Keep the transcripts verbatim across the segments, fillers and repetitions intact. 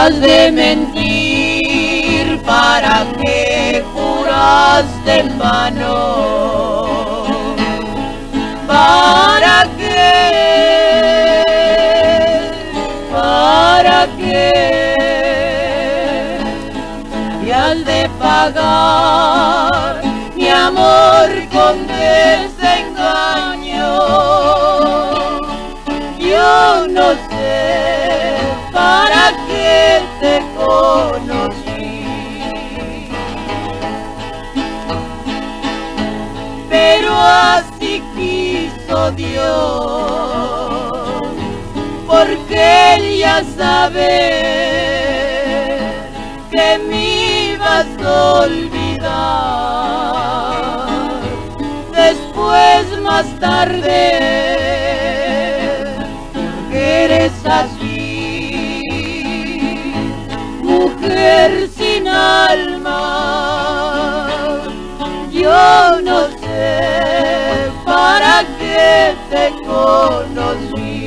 has de mentir, ¿para qué juraste en vano? ¿Para qué? ¿Para qué? Y has de pagar mi amor con desengaño. Yo no sé para qué te conocí, pero así quiso Dios, porque Él ya sabe que me ibas a olvidar. Después, más tarde, eres así, mujer sin alma. Yo no sé para qué te conocí.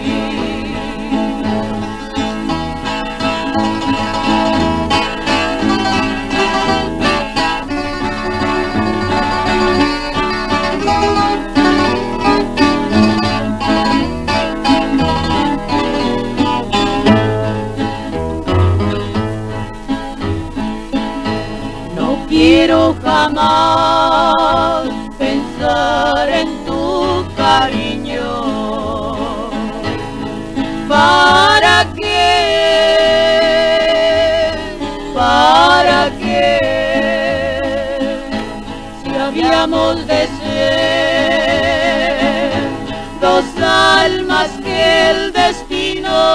Quiero jamás pensar en tu cariño. ¿Para qué? ¿Para qué? Si habíamos de ser dos almas que el destino